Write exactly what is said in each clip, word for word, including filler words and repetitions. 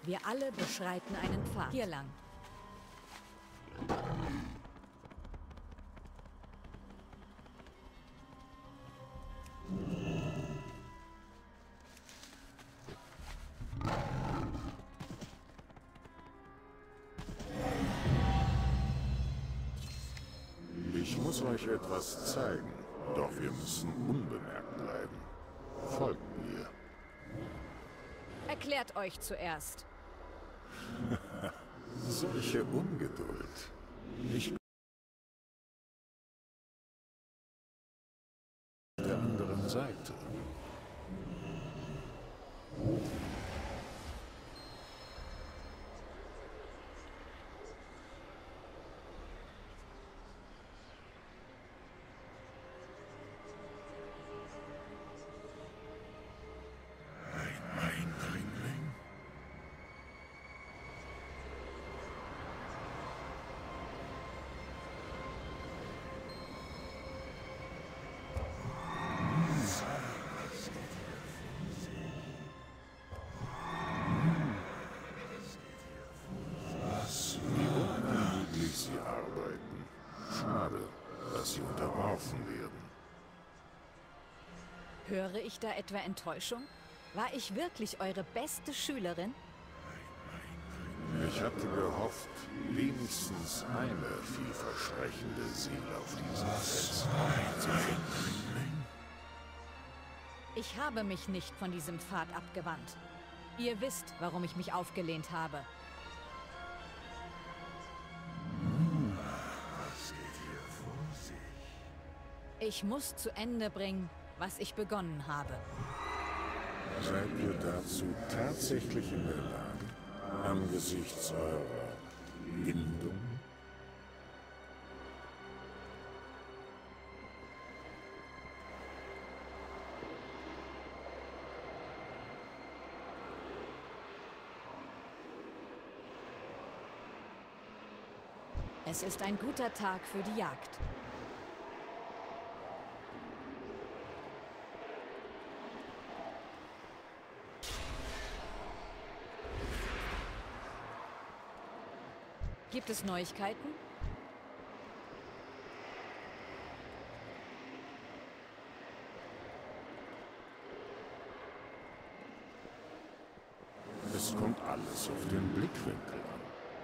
Wir alle beschreiten einen Pfad. Hier lang. Ich muss euch etwas zeigen, doch wir müssen unbemerkt bleiben. Folgt mir. Erklärt euch zuerst. Solche Ungeduld. Ich bin auf der anderen Seite. Sie arbeiten. Schade, dass sie unterworfen werden. Höre ich da etwa Enttäuschung? War ich wirklich eure beste Schülerin? Ich hatte gehofft, wenigstens eine vielversprechende Seele auf diesem Fest zu finden. Ich habe mich nicht von diesem Pfad abgewandt. Ihr wisst, warum ich mich aufgelehnt habe. Ich muss zu Ende bringen, was ich begonnen habe. Seid ihr dazu tatsächlich in der Lage, angesichts eurer Bindung? Es ist ein guter Tag für die Jagd. Gibt es Neuigkeiten? Es kommt alles auf den Blickwinkel an.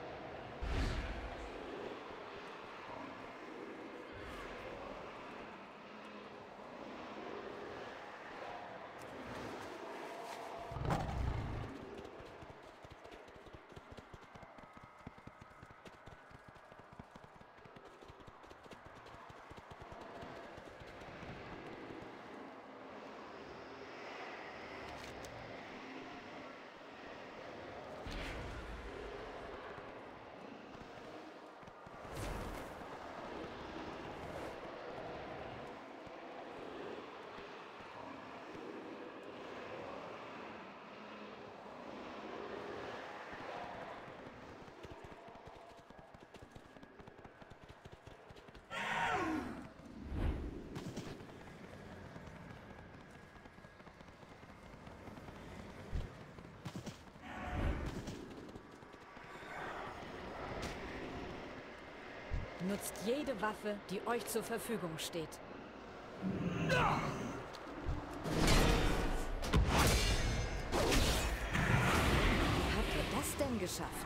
Nutzt jede Waffe, die euch zur Verfügung steht. Wie habt ihr das denn geschafft?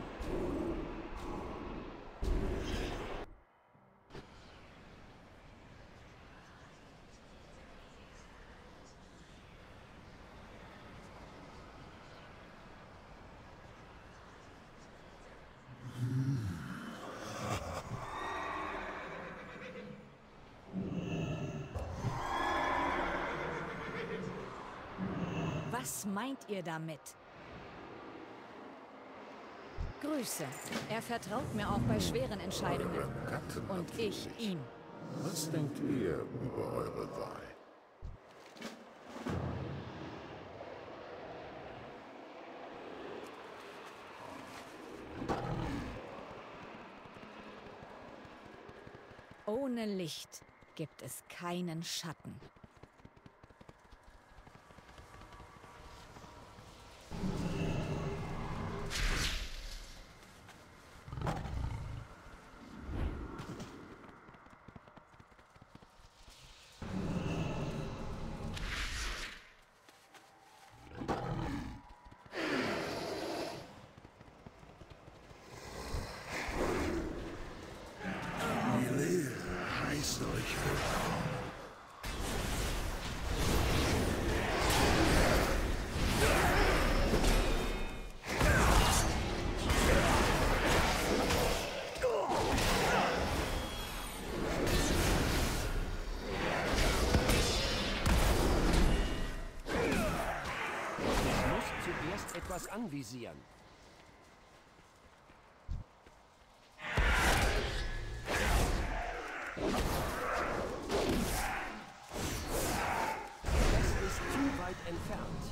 Was meint ihr damit? Grüße. Er vertraut mir auch bei schweren Entscheidungen. Euren Gatten Und ich natürlich. ihm. Was denkt ihr über eure Wahl? Ohne Licht gibt es keinen Schatten. etwas anvisieren. Es ist zu weit entfernt.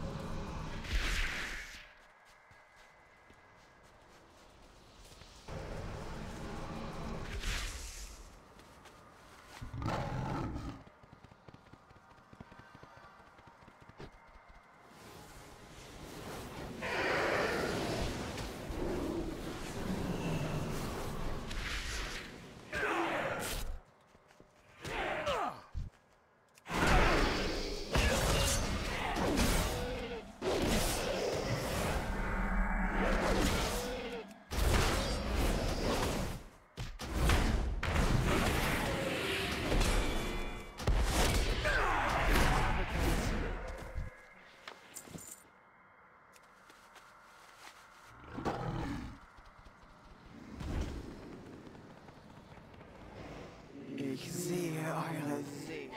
Ich sehe eure Seele.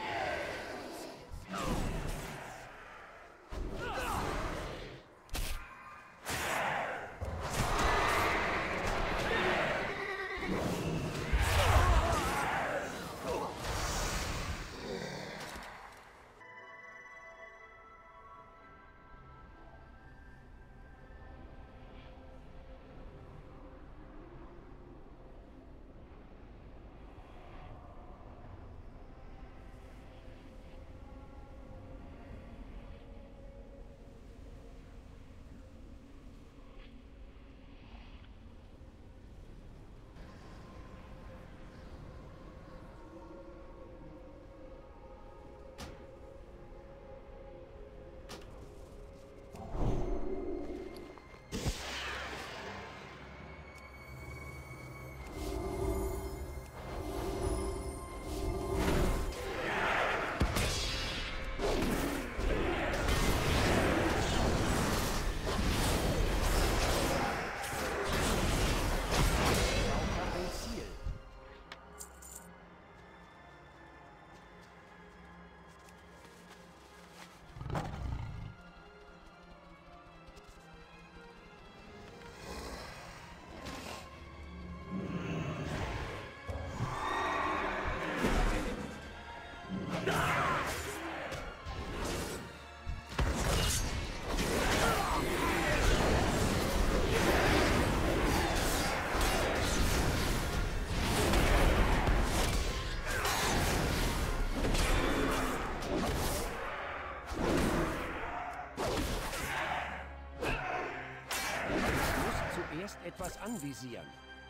Etwas anvisieren.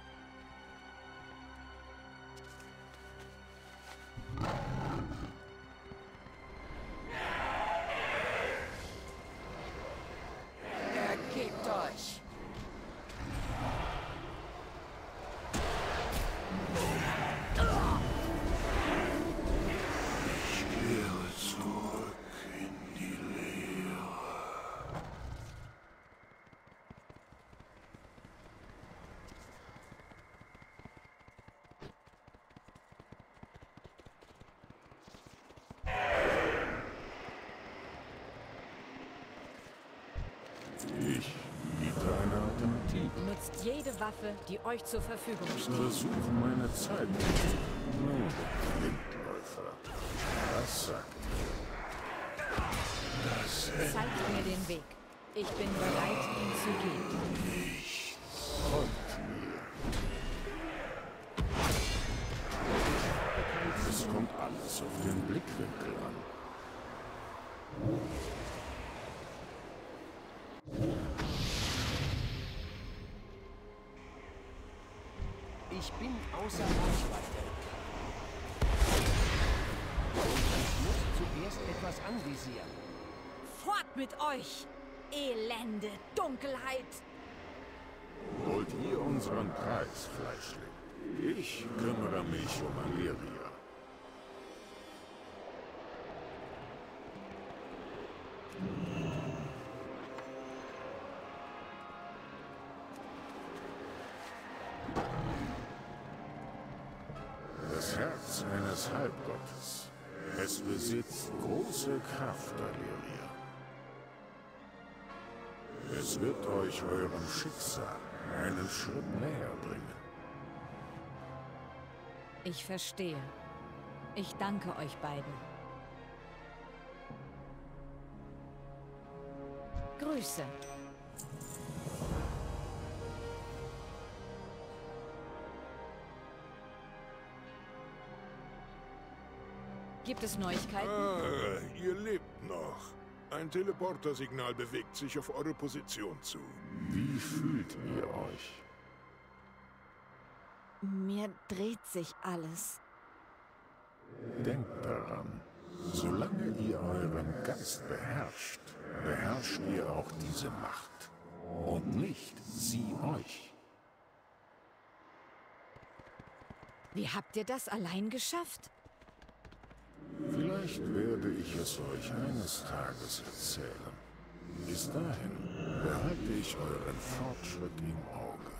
Ergebt euch! Ich biete eine Alternative. Nutzt jede Waffe, die euch zur Verfügung steht. Versuche meine Zeit. Nun, Blindläufer. Was sagt ihr? Das Zeigt mir den Weg. Ich bin bereit, ihn zu gehen. folgt mir. Es kommt alles auf den Blickwinkel an. Ich bin außer Reichweite. Ich muss zuerst etwas anvisieren. Fort mit euch! Elende Dunkelheit! Holt ihr unseren Preis, Fleischling? Ich kümmere mich um Alleria. Das Herz eines Halbgottes. Es besitzt große Kraft, Alleria. Es Es wird euch eurem Schicksal einen Schritt näher bringen. Ich verstehe. Ich danke euch beiden. Grüße. Gibt es Neuigkeiten? Ah, ihr lebt noch. Ein Teleportersignal bewegt sich auf eure Position zu. Wie fühlt ihr euch? Mir dreht sich alles. Denkt daran, solange ihr euren Geist beherrscht, beherrscht ihr auch diese Macht. Und nicht sie euch. Wie habt ihr das allein geschafft? Vielleicht werde ich es euch eines Tages erzählen. Bis dahin behalte ich euren Fortschritt im Auge.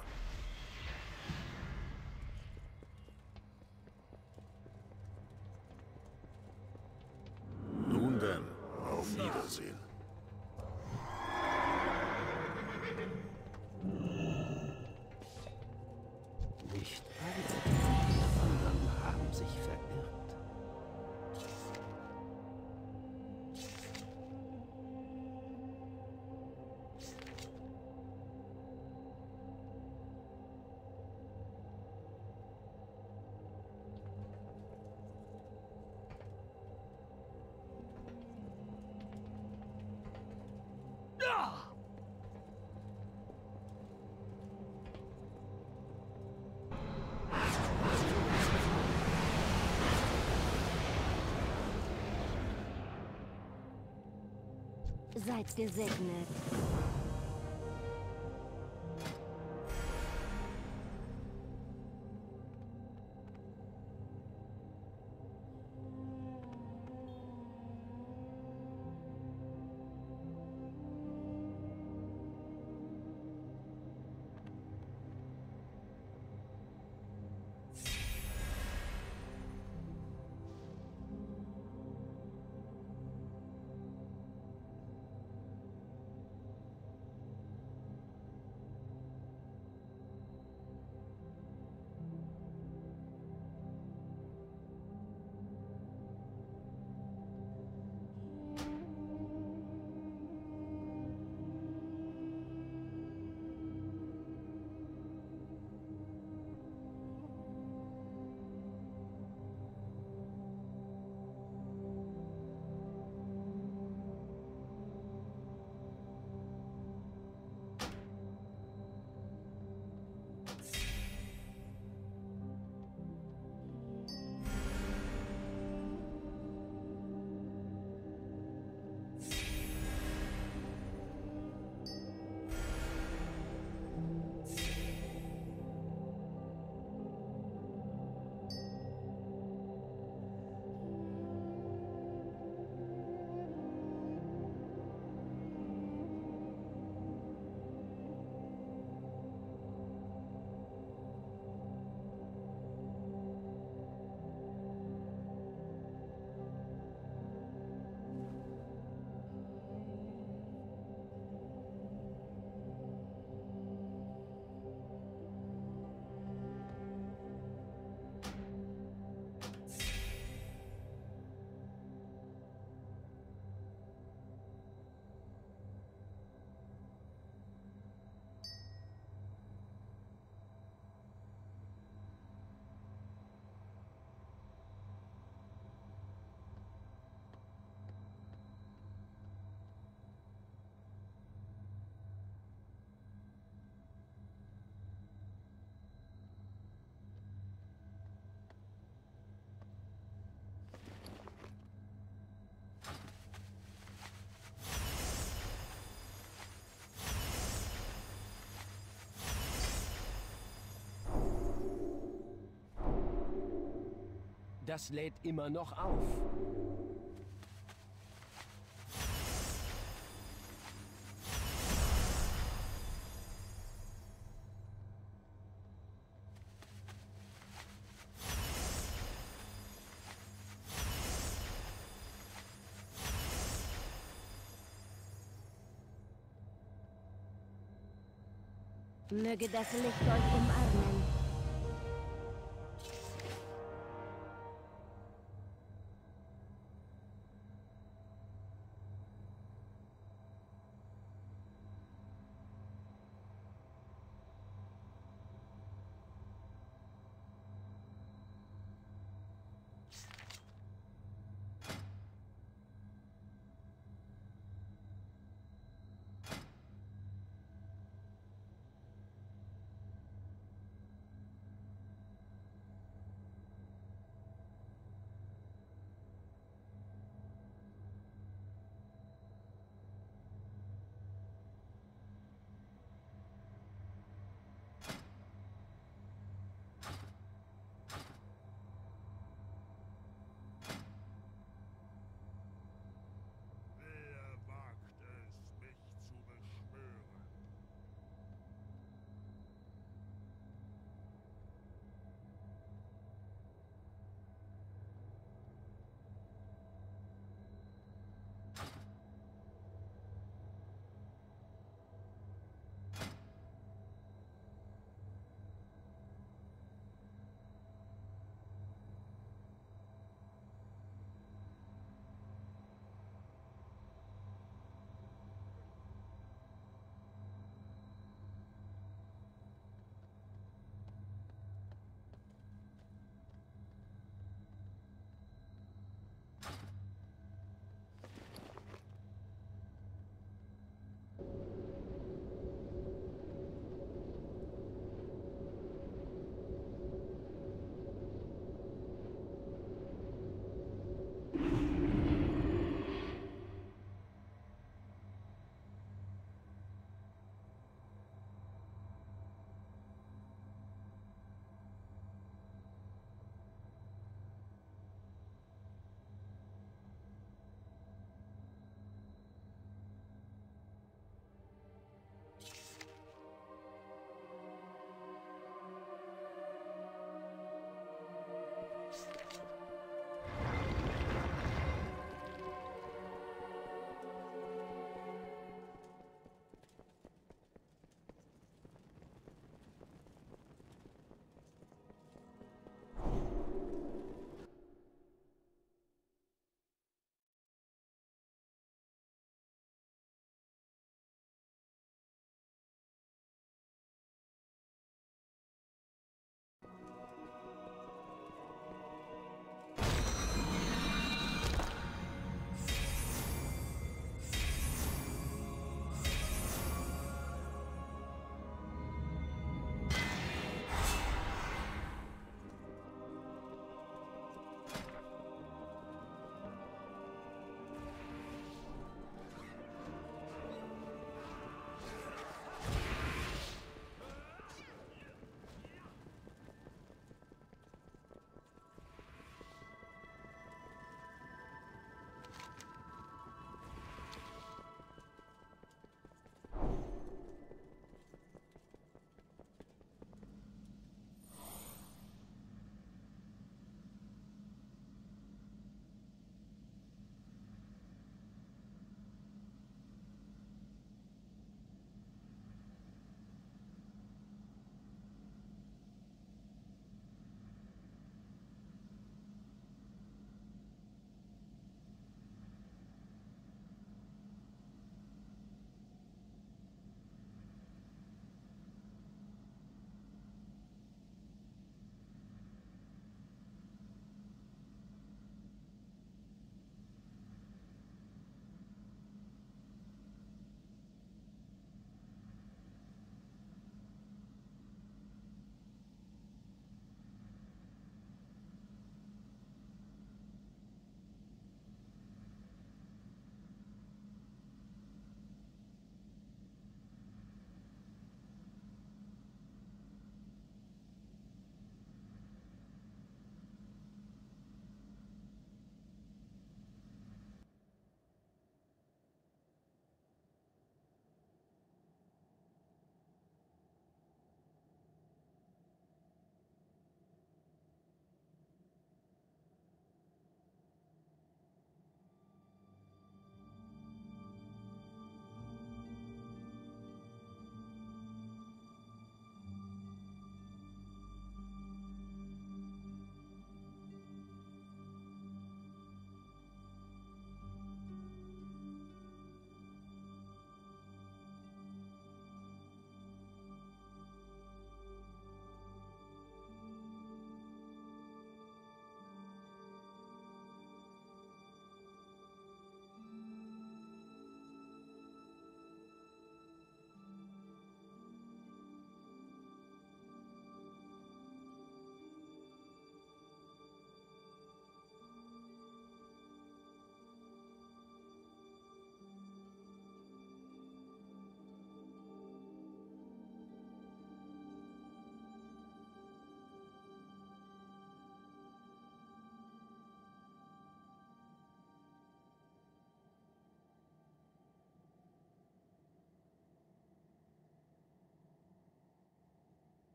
Nun denn, auf Wiedersehen. Nicht alle, die anderen haben sich verirrt. Seid gesegnet. Das lädt immer noch auf. Möge das Licht euch umarmen.